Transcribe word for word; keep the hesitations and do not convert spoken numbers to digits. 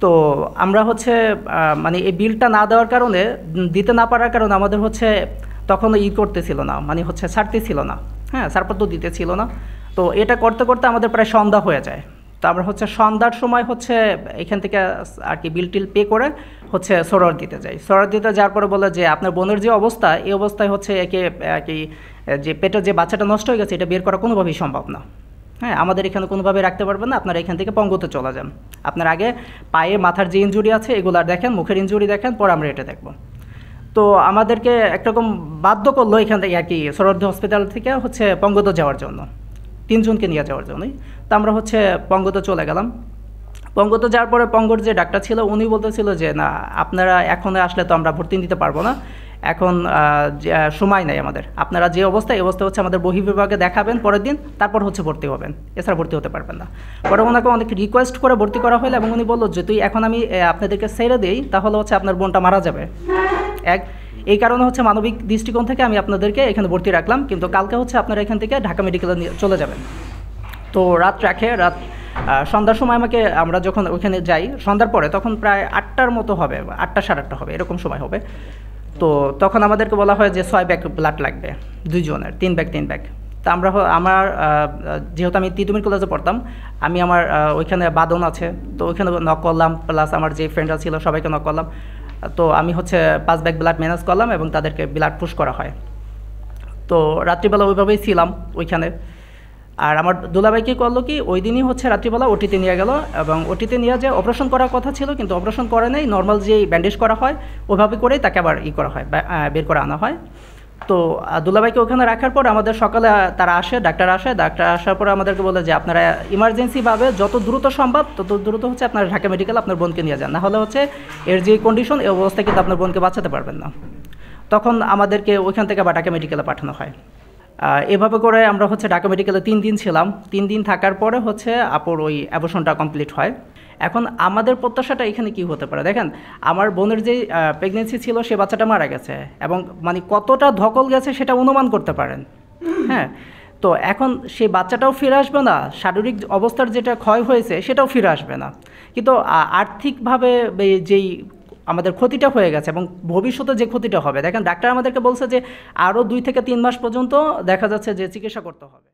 তো আমরা হচ্ছে মানে এই বিলটা না দেওয়ার কারণে, দিতে না পারার কারণে আমাদের হচ্ছে তখন ই করতেছিল না, মানে হচ্ছে ছাড়তেছিল না, হ্যাঁ ছাড়পত্র দিতেছিল না। তো এটা করতে করতে আমাদের প্রায় সন্ধ্যা হয়ে যায়। তো আমরা হচ্ছে সন্ধ্যার সময় হচ্ছে এখান থেকে আর কি বিল টিল পে করে হচ্ছে সরোয়ার দিতে যাই। সরোয়ার দিতে যাওয়ার পরে বলে যে আপনার বোনের যে অবস্থা, এই অবস্থায় হচ্ছে একে আর কি যে পেটের যে বাচ্চাটা নষ্ট হয়ে গেছে এটা বের করা কোনোভাবেই সম্ভব না, হ্যাঁ আমাদের এখানে কোনোভাবে রাখতে পারবেন না, আপনারা এখান থেকে পঙ্গুতে চলে যান। আপনার আগে পায়ে মাথার যে ইনজুরি আছে এগুলো আর দেখেন, মুখের ইনজুরি দেখেন, পরে আমরা এটা দেখব। তো আমাদেরকে একরকম বাধ্য করলো এখান থেকে আর কি সরোয়ার্দী হসপিটাল থেকে হচ্ছে পঙ্গুতে যাওয়ার জন্য, তিনজনকে নিয়ে যাওয়ার জন্যই। তো আমরা হচ্ছে পঙ্গুতে চলে গেলাম। পঙ্গুতে যাওয়ার পরে পঙ্গুর যে ডাক্তার ছিল উনি বলতেছিল যে না আপনারা এখন আসলে তো আমরা ভর্তি নিতে পারবো না, এখন সময় নেই আমাদের, আপনারা যে অবস্থা এই অবস্থা হচ্ছে আমাদের বহির্বিভাগে দেখাবেন পরের দিন, তারপর হচ্ছে ভর্তি হবেন, এছাড়া ভর্তি হতে পারবেন না। পরে ওনাকে অনেক রিকোয়েস্ট করে ভর্তি করা হলো এবং উনি বললো যে তুই এখন আমি আপনাদেরকে ছেড়ে দিই তাহলে হচ্ছে আপনার বোনটা মারা যাবে। এক এই কারণে হচ্ছে মানবিক দৃষ্টিকোণ থেকে আমি আপনাদেরকে এখানে ভর্তি রাখলাম, কিন্তু কালকে হচ্ছে আপনারা এখান থেকে ঢাকা মেডিকেলে নিয়ে চলে যাবেন। তো রাত রাখে, রাত সন্ধ্যার সময় আমাকে, আমরা যখন ওইখানে যাই সন্ধ্যার পরে তখন প্রায় আটটার মতো হবে, আটটা সাড়ে আটটা হবে এরকম সময় হবে। তো তখন আমাদেরকে বলা হয় যে ছয় ব্যাগ ব্লাড লাগবে দুইজনের, তিন ব্যাগ তিন ব্যাগ। তা আমরা আমার যেহেতু আমি তিতুমির কলেজে পড়তাম, আমি আমার ওইখানে বাদন আছে, তো ওইখানে নক করলাম, প্লাস আমার যে ফ্রেন্ডরা ছিল সবাইকে নক করলাম। তো আমি হচ্ছে পাঁচ ব্যাগ ব্লাড ম্যানেজ করলাম এবং তাদেরকে ব্লাড পুশ করা হয়। তো রাত্রিবেলা ওইভাবেই ছিলাম ওইখানে। আর আমার দুলাভাই কী করলো কি ওই দিনই হচ্ছে রাত্রিবেলা ওটিতে নিয়ে গেল এবং ওটিতে নিয়ে যে অপারেশন করার কথা ছিল কিন্তু অপারেশন করে নেই, নর্মাল যেই ব্যান্ডেজ করা হয় ওইভাবে করেই তাকে আবার ই করা হয়, বের করে আনা হয়। তো দুলাভাইকে ওখানে রাখার পর আমাদের সকালে তারা আসে, ডাক্তার আসে, ডাক্তার আসার পরে আমাদেরকে বলে যে আপনারা ইমার্জেন্সিভাবে যত দ্রুত সম্ভব তত দ্রুত হচ্ছে আপনারা ঢাকা মেডিকেল আপনার বোনকে নিয়ে যান, না হলে হচ্ছে এর যে কন্ডিশন এই অবস্থায় কিন্তু আপনার বোনকে বাঁচাতে পারবেন না। তখন আমাদেরকে ওইখান থেকে আবার ঢাকা মেডিকেলে পাঠানো হয়। এভাবে করে আমরা হচ্ছে ঢাকা মেডিকেলে তিন দিন ছিলাম। তিন দিন থাকার পরে হচ্ছে আপুর ওই অ্যাবর্শনটা কমপ্লিট হয়। এখন আমাদের প্রত্যাশাটা এখানে কি হতে পারে দেখেন, আমার বোনের যে প্রেগনেন্সি ছিল সে বাচ্চাটা মারা গেছে এবং মানে কতটা ধকল গেছে সেটা অনুমান করতে পারেন, হ্যাঁ। তো এখন সেই বাচ্চাটাও ফিরে আসবে না, শারীরিক অবস্থার যেটা ক্ষয় হয়েছে সেটাও ফিরে আসবে না, কিন্তু আর্থিকভাবে যেই আমাদের ক্ষতিটা হয়ে গেছে এবং ভবিষ্যতে যে ক্ষতিটা হবে দেখেন, ডাক্তার আমাদেরকে বলছে যে আরও দুই থেকে তিন মাস পর্যন্ত দেখা যাচ্ছে যে চিকিৎসা করতে হবে।